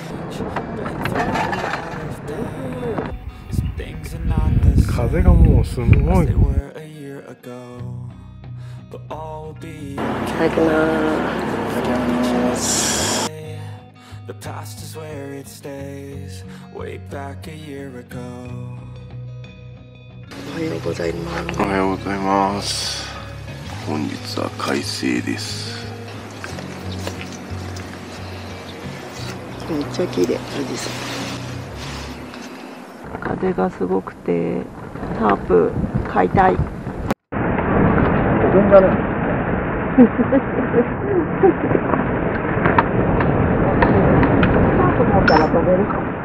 風がもうすごい。いただきます。おはようございます。おはようございます。本日は快晴です。めっちゃ綺麗、富士山。風がすごくてタープ買いたい。自分だね。タープ持ったら飛べるかも。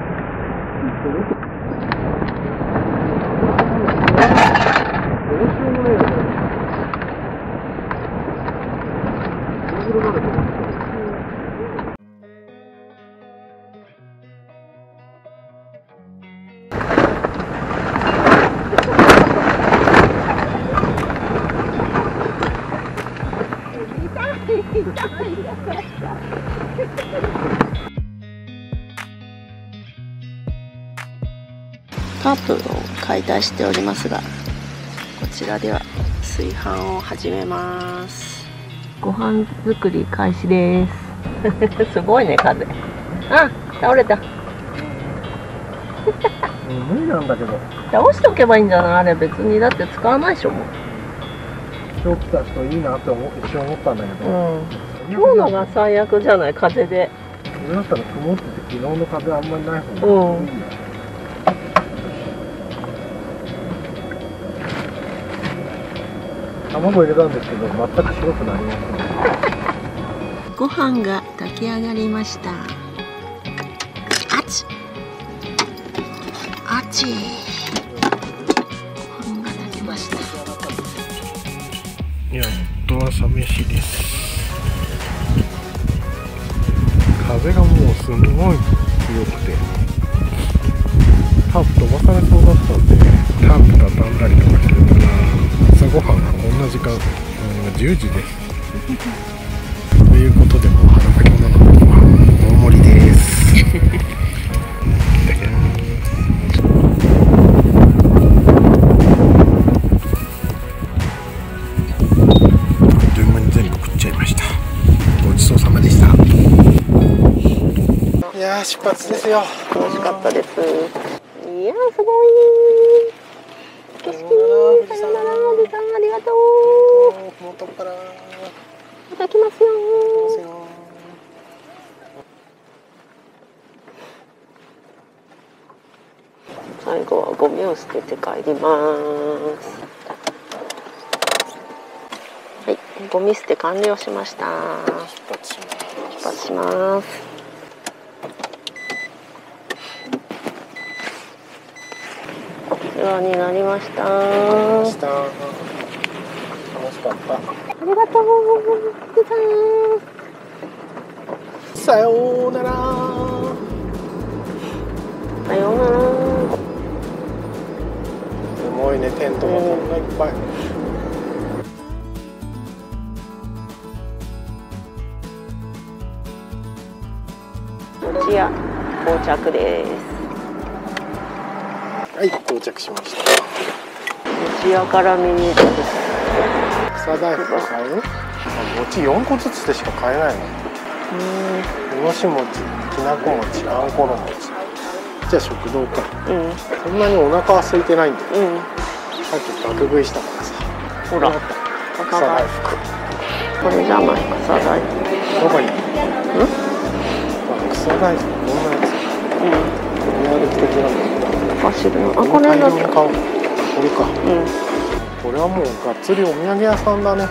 タープを解体しておりますが、こちらでは炊飯を始めます。ご飯作り開始です。すごいね、風。あ、倒れた。無理なんだけど。倒しておけばいいんじゃない？あれ別にだって使わないでしょ。もう今日来た人いいなって一瞬思ったんだけど、今日のが最悪じゃない？風で。それだったら曇ってて昨日の風あんまりない方がいいんだよ。卵入れたんですけど全く白くなりません。ご飯が炊き上がりました。あちあち、ご飯が炊きました。やっと朝飯です。風がもうすごい強くてタープ飛ばされそうだったんで、タープ畳んだりとかしてたら朝ごはんがこんな時間、10時です。ということでもう腹ペコなのでご飯大盛りです。いただきます。順番に全部食っちゃいました。ごちそうさまでした。いやー出発ですよ。楽しかったです。いやーすごい景色。さよなら、おじさんありがとう。元からまた来ますよ。最後はゴミを捨てて帰ります。はい、ゴミ捨て完了しました。出発します。お世話になりました。楽しかった。ありがとう。さようなら。さようなら。すごいね、テントがこんないっぱい。餅屋到着です。はい、到着しました。餅屋から見に行く。草大福買う？餅4個ずつでしか買えないの。煮干し餅、きなこ餅、あんころ餅。じゃあ食堂か。そんなにお腹は空いてないんだよ。さっき爆食いしたからさ。ほら、草大福。これじゃない、草大福。どこに？草大福こんなやつ。リアル的なの。あ、知るの。あ、これだった。これか。これはもうがっつりお土産屋さんだね。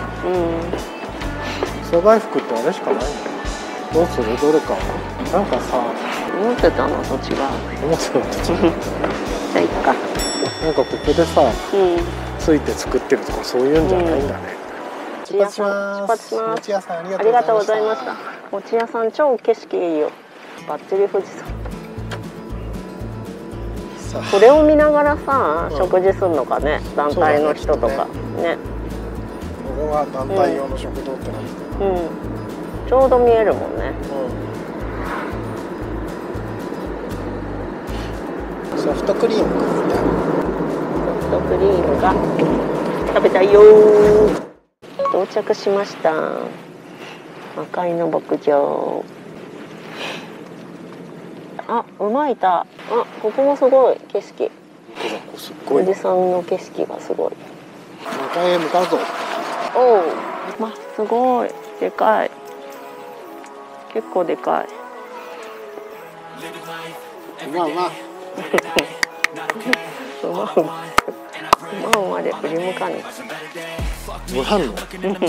草大福ってあれしかないんだよ。どうする？どれか。なんかさ、思ってたのと違う。思ってたのと違う。じゃあいっか。なんかここでさ、ついて作ってるとかそういうんじゃないんだね。出発します。餅屋さんありがとうございました。餅屋さん超景色いいよ。バッチリ富士山。これを見ながらさ、食事するのかね、団体の人とかね。ここが団体用の食堂ってなってる。ちょうど見えるもんね。 トクリームですね。 ソフトクリームが食べたいよー。到着しました。赤いの牧場。あ、馬いた。あ、ここもすごい景色。 すっごい。 富士山の景色がすごい。 中へ向かうぞ。 おお、まあ、すごいでかい。結構でかい。 まあまあ。 馬で振り向かんね。 無反応。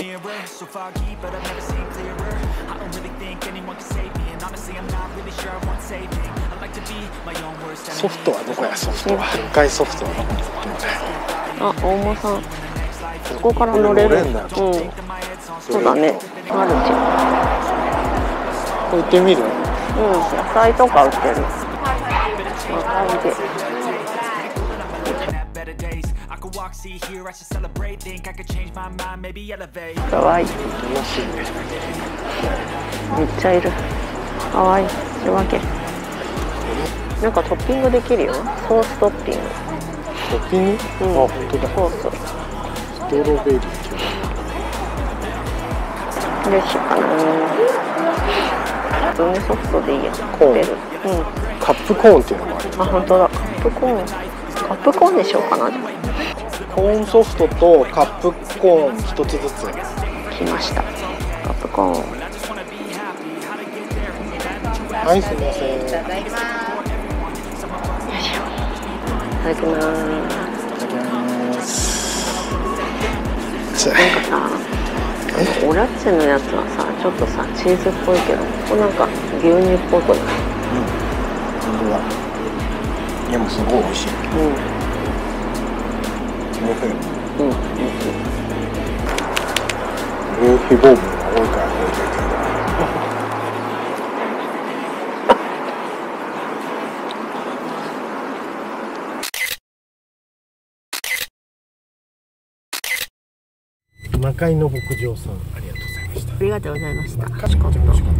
ソフトはどこや、ソフトは。でかいソフトは。 あ、大間さん。そこから乗れる。うん。そうだね。マルチ。 これ行ってみる？ うん、野菜とか売ってる。赤いで。かわいい。めっちゃいる。かわいい。仕分け。なんかトッピングできるよ。ソーストッピング。 トッピング？ うん、 あ、本当だ。 ソース。 ストロベリー。 嬉しいかな。普通にソフトでいいや。 コーン。 うん。 カップコーンっていうのもある。 あ、本当だ。カップコーン。カップコーンにしようかな。 コーンソフトとカップコーン一つずつ。 来ました。カップコーン。 はい、すみません。 いただきます。よいしょ。いただきます。なんかさ、オラッチェのやつはさ、ちょっとさ、チーズっぽいけど、ここなんか牛乳っぽくない？ うん。本当だ。いや、もうすごい美味しい。 うん。 おいしい。 うん。 脂肪分が多いからこれで。中井の牧場さん、ありがとうございました。 ありがとうございました。 確かに楽しかった。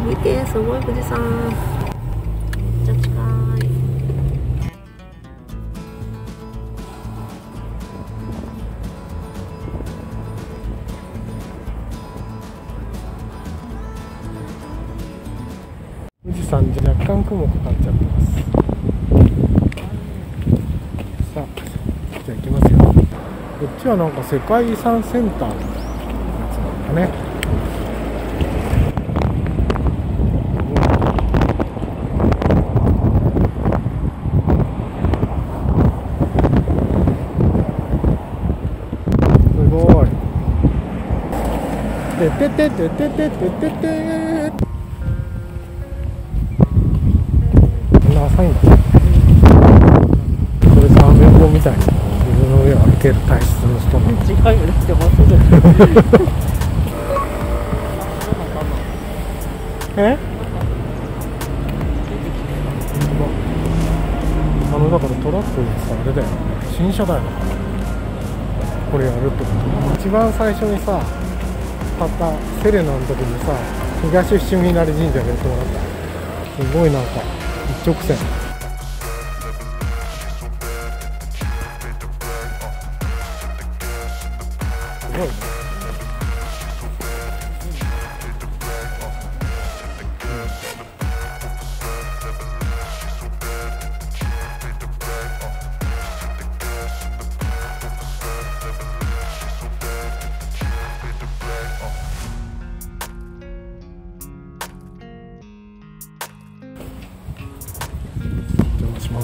見て、すごい富士山。めっちゃ近い。 富士山じゃ若干雲かかっちゃってます。さあ、じゃあ行きますよ。こっちはなんか世界遺産センターのやつなんだね。すごい。ててててててててて。こんな浅いんだね。これ300本みたいな。自分の上を歩ける体質の人も違うよねってますえ？だからトラックさ、あれだよね、新車だよね、これやるってこと。一番最初にさ、買ったセレナの時にさ、東伏見稲荷神社でやってもらった。すごいなんか一直線。すごいね。お邪魔します。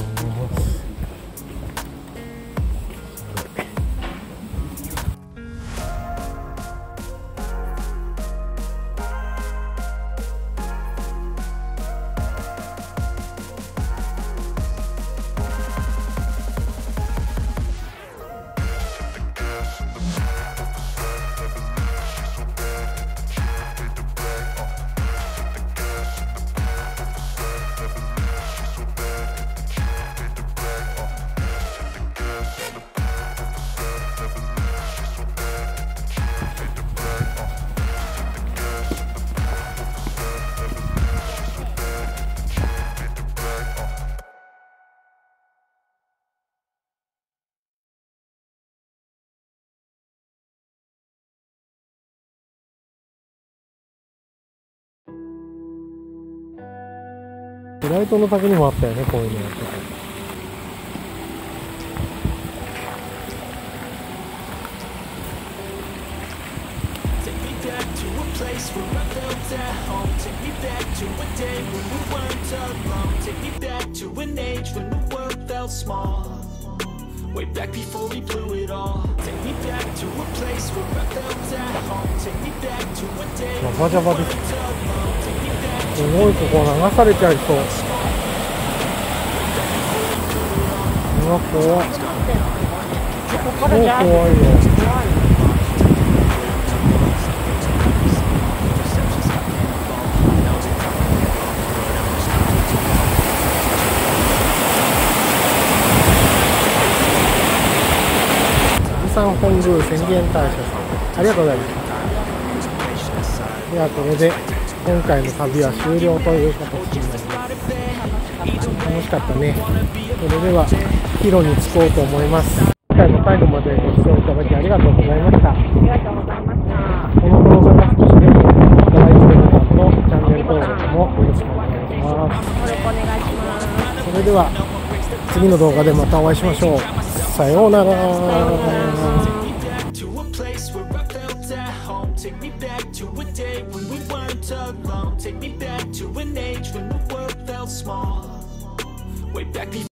ライトの先にもあったよね、こういうのやってて。 Way back before we blew it all. Take me back to a place where I felt at home. Take me back to a day ジャバジャバです。すごい、ここ流されちゃいそう。うわ、怖い。もう怖いよ。本宮浅間大社さん、ありがとうございました。ではこれで今回の旅は終了という形になります。楽しかったね。それでは帰路に着こうと思います。今回も最後までご視聴いただきありがとうございました。 ありがとうございました。 この動画が少しでもお互いしての方のチャンネル登録もよろしくお願いします。 よろしくお願いします。 それでは次の動画でまたお会いしましょう。さようなら。 Take me back to a day when we weren't alone. Take me back to an age when the world felt small. Way back before